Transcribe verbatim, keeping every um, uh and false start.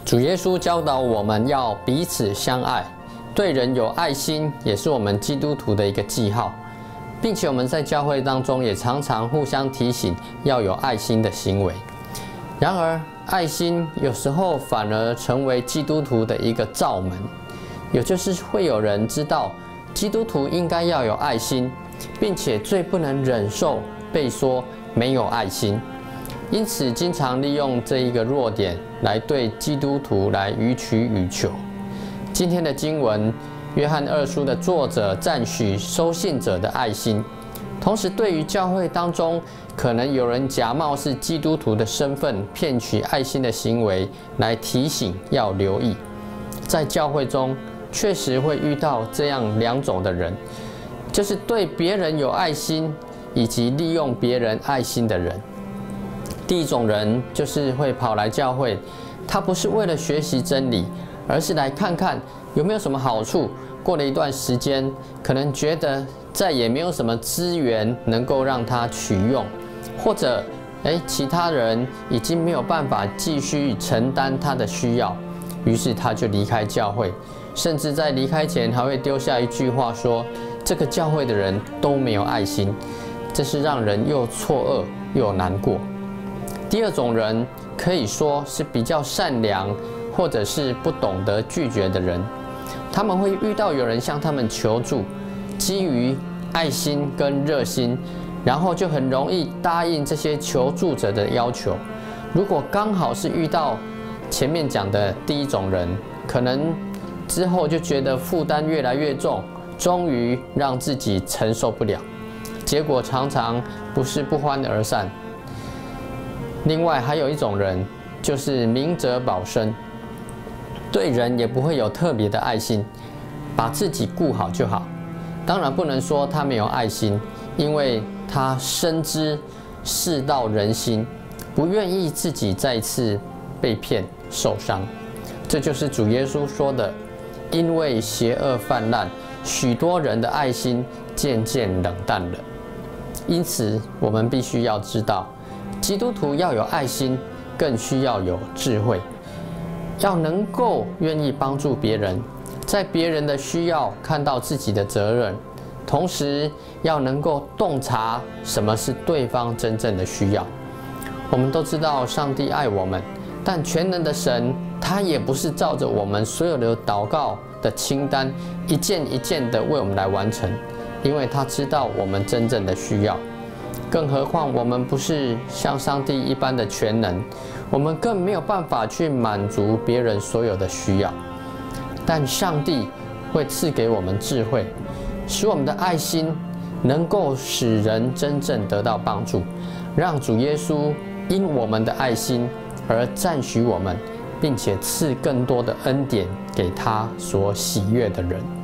主耶稣教导我们要彼此相爱，对人有爱心，也是我们基督徒的一个记号，并且我们在教会当中也常常互相提醒要有爱心的行为。然而，爱心有时候反而成为基督徒的一个罩门，也就是会有人知道基督徒应该要有爱心，并且最不能忍受被说没有爱心，因此经常利用这一个弱点来对基督徒来予取予求。今天的经文，约翰二书的作者赞许收信者的爱心，同时对于教会当中可能有人假冒是基督徒的身份骗取爱心的行为，来提醒要留意。在教会中确实会遇到这样两种的人，就是对别人有爱心以及利用别人爱心的人。第一种人就是会跑来教会，他不是为了学习真理，而是来看看有没有什么好处。过了一段时间，可能觉得再也没有什么资源能够让他取用，或者哎其他人已经没有办法继续承担他的需要，于是他就离开教会，甚至在离开前还会丢下一句话说：这个教会的人都没有爱心。这是让人又错愕又难过。第二种人可以说是比较善良，或者是不懂得拒绝的人。他们会遇到有人向他们求助，基于爱心跟热心，然后就很容易答应这些求助者的要求。如果刚好是遇到前面讲的第一种人，可能之后就觉得负担越来越重，终于让自己承受不了，结果常常不是不欢而散。另外还有一种人，就是明哲保身，对人也不会有特别的爱心，把自己顾好就好。当然不能说他没有爱心，因为他深知世道人心，不愿意自己再次被骗受伤。这就是主耶稣说的，因为邪恶泛滥，许多人的爱心渐渐冷淡了。因此我们必须要知道，基督徒要有爱心，更需要有智慧，要能够愿意帮助别人，在别人的需要看到自己的责任，同时要能够洞察什么是对方真正的需要。我们都知道上帝爱我们，但全能的神他也不是照着我们所有的祷告的清单一件一件的为我们来完成，因为他知道我们真正的需要。更何况我们不是像上帝一般的全能，我们更没有办法去满足别人所有的需要。但上帝会赐给我们智慧，使我们的爱心能够使人真正得到帮助，让主耶稣因我们的爱心而赞许我们，并且赐更多的恩典给他所喜悦的人。